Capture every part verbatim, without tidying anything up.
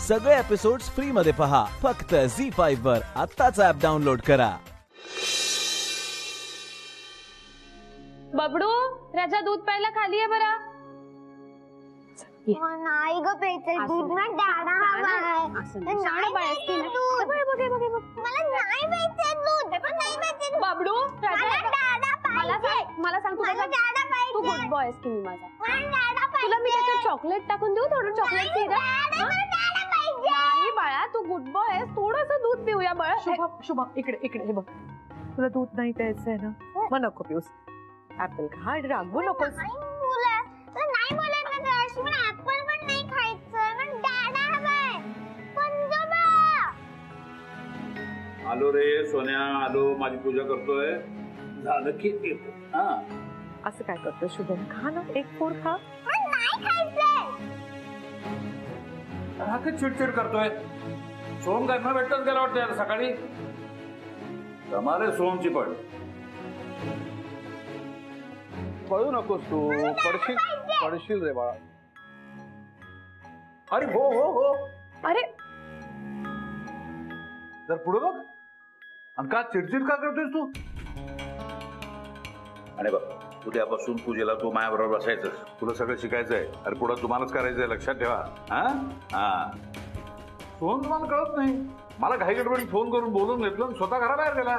सगळे episodes free मध्ये पहा फक्त झी फाईव्ह वर. आत्ताच ऍप डाउनलोड करा. बबडू, राजा दूध प्यायला खाली आहे बरा. नाही ग प्यायचंय दूध ना दादा हवाय. नाही प्यायचंय दूध. बघे बघे बघ. मला नाही प्यायचंय दूध. पण नाही प्यायचंय दूध. बबडू, राजा दादा मला सांग, मला सांग तू दादा पाहिजे. तू गुड बॉय आहेस की मी माझा. दादा पाहिजे. तुला मी त्याच्यात चॉकलेट टाकून देऊ थोडं चॉकलेट पी रे. नाही बाळा, तू गुड बॉय आहेस, थोडंसं दूध पिऊया बाळा. शुभम शुभम इकडे इकडे हे बघ, तुला दूध नाही प्यायचंय ना, मग नको पिऊस. ऍपल खा आणि रागवू नकोस. नाही बोलत ना जराशी, पण ऍपल पण नाही खायचं. पण दादा हवाय. पंजोबा आलो रे सोन्या, आलो. माझी पूजा करतोय. झालं की येतो. हा असं काय करतो शुभम? खा ना, एक फोड खा. पण नाही खायचंय. हा की चिडचिड करतोय. सोम काय भेटतच गेला वाटतं सकाळी. कमाल सोमची पण. पळू नकोस तू, पडशील पडशील रे बाळा. अरे हो हो हो. अरे जर पुढे बघ. आणि का चिडचिड का करतोयस तू? आणि बघ, उद्यापासून पूजेला तू माझ्याबरोबर बसायचं. तुला सगळं शिकायचंय. अरे पुढे तुम्हालाच करायचंय, लक्षात ठेवा. हा हा फोन तुम्हाला कळत नाही. मला घाई गडबडीत फोन करून बोलून घेतलं, स्वतः घराबाहेर गेला.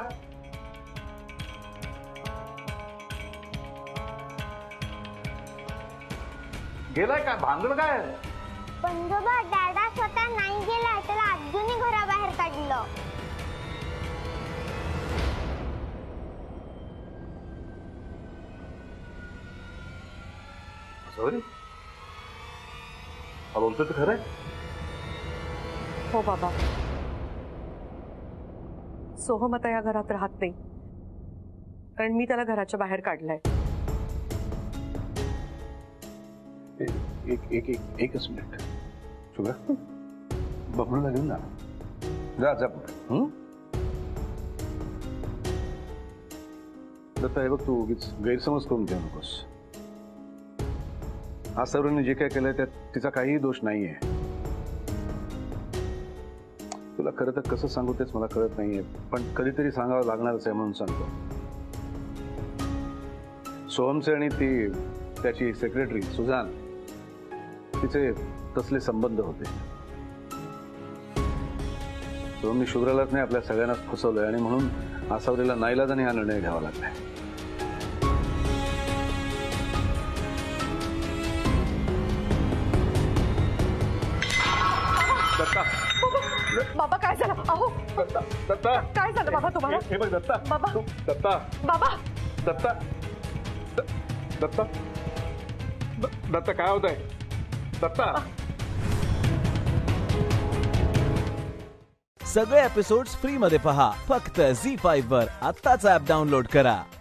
गेलाय काय? भांगड काय? पंजोबा दादा स्वतः नाही गेला, त्याला अजूनही घराबाहेर काढलं. सॉरी, हा बोलतोय तर खरंय. हो बाबा, सोहम आता या घरात राहत नाही, कारण मी त्याला घराच्या बाहेर काढलंय. एक एक एक एकच मिनिट शुभ्रा, बबलूला घेऊन जा. जा जा पुढे. दत्ता हे बघ, तू उगीच गैरसमज करून घेऊ नकोस. आज सौरवने जे काय केलंय त्यात तिचा काहीही दोष नाहीये. तुला खरं तर कसं सांगू तेच मला कळत नाहीये, पण कधीतरी सांगावं लागणारच आहे म्हणून सांगतो. सोहमचे आणि ती त्याची सेक्रेटरी सुजान, तिचे तसले संबंध होते. सोहमनी शुभ्रालाच नाही, आपल्या सगळ्यांनाच फसवलंय आणि म्हणून आसावरीला नाईलाजाने हा निर्णय घ्यावा लागलाय. दत्ता, बाबा काय झालं? अहो दत्ता, दत्ता काय झालं बाबा तुम्हाला? हे बघ दत्ता. बाबा दत्ता बाबा दत्ता दत्ता दत्ता काय होत आहे? दत्ता. सगळे एपिसोड्स फ्री मध्ये पहा फक्त झी फाईव्ह वर. आत्ताच ऍप डाउनलोड करा.